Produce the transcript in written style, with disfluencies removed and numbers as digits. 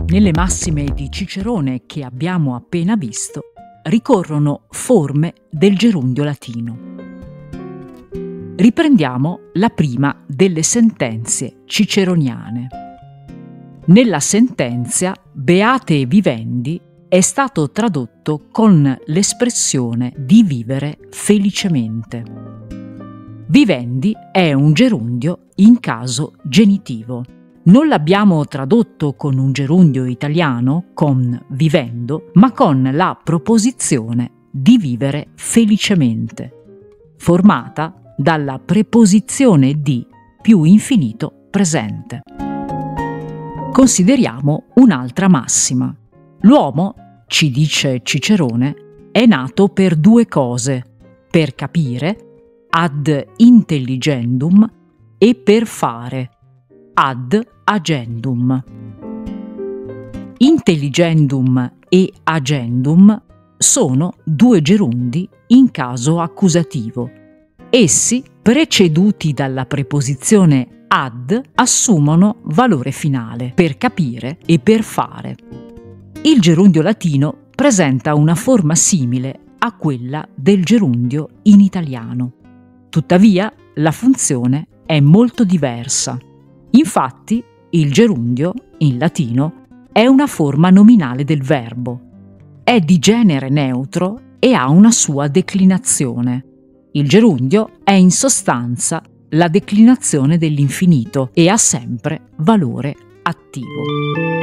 Nelle massime di Cicerone che abbiamo appena visto, ricorrono forme del gerundio latino. Riprendiamo la prima delle sentenze ciceroniane. Nella sentenza Beate vivendi è stato tradotto con l'espressione di vivere felicemente. Vivendi è un gerundio in caso genitivo. Non l'abbiamo tradotto con un gerundio italiano, con vivendo, ma con la proposizione di vivere felicemente, formata dalla preposizione di più infinito presente. Consideriamo un'altra massima. L'uomo, ci dice Cicerone, è nato per due cose: per capire, ad intelligendum, e per fare, ad agendum. Intelligendum e agendum sono due gerundi in caso accusativo. Essi, preceduti dalla preposizione ad, assumono valore finale, per capire e per fare. Il gerundio latino presenta una forma simile a quella del gerundio in italiano. Tuttavia, la funzione è molto diversa. Infatti, il gerundio, in latino, è una forma nominale del verbo. È di genere neutro e ha una sua declinazione. Il gerundio è in sostanza la declinazione dell'infinito e ha sempre valore attivo.